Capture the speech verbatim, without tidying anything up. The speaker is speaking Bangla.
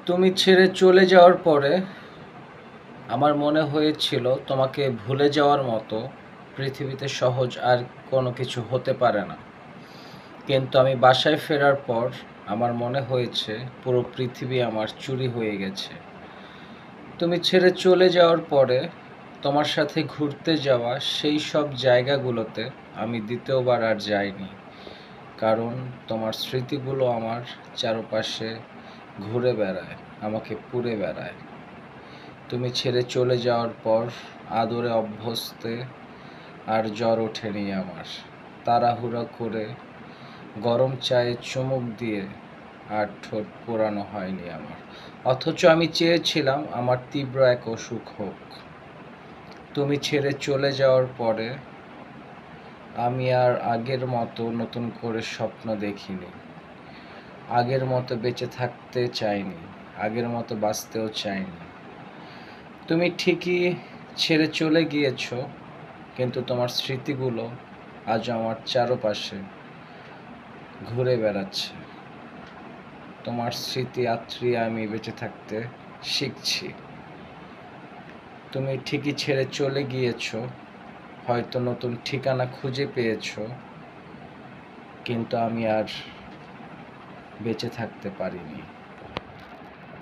তুমি ছেড়ে চলে যাওয়ার পরে আমার মনে হয়েছিল তোমাকে ভুলে যাওয়ার মতো পৃথিবীতে সহজ আর কোনো কিছু হতে পারে না। কিন্তু আমি বাসায় ফেরার পর আমার মনে হয়েছে পুরো পৃথিবী আমার চুরি হয়ে গেছে। তুমি ছেড়ে চলে যাওয়ার পরে তোমার সাথে ঘুরতে যাওয়া সেই সব জায়গাগুলোতে আমি দ্বিতীয়বার আর যাইনি, কারণ তোমার স্মৃতিগুলো আমার চারপাশে ঘুরে বেড়ায়, আমাকে পুড়ে বেড়ায়। তুমি ছেড়ে চলে যাওয়ার পর আদরে অভ্যস্তে আর জ্বর ওঠেনি আমার। তাড়াহুড়া করে গরম চায়ে চুমুক দিয়ে আর ঠোঁট পোড়ানো হয়নি আমার, অথচ আমি চেয়েছিলাম আমার তীব্র এক অসুখ হোক। তুমি ছেড়ে চলে যাওয়ার পরে আমি আর আগের মতো নতুন করে স্বপ্ন দেখিনি, আগের মতো বেঁচে থাকতে চাইনি, আগের মতো বাঁচতেও চাইনি। তুমি ঠিকই ছেড়ে চলে গিয়েছো, কিন্তু তোমার স্মৃতিগুলো আজ আমার চারপাশে ঘুরে বেড়াচ্ছে। তোমার স্মৃতি আত্রিয়ে আমি বেঁচে থাকতে শিখছি। তুমি ঠিকই ছেড়ে চলে গিয়েছো, হয়তো নতুন ঠিকানা খুঁজে পেয়েছো, কিন্তু আমি আর বেঁচে থাকতে পারিনি।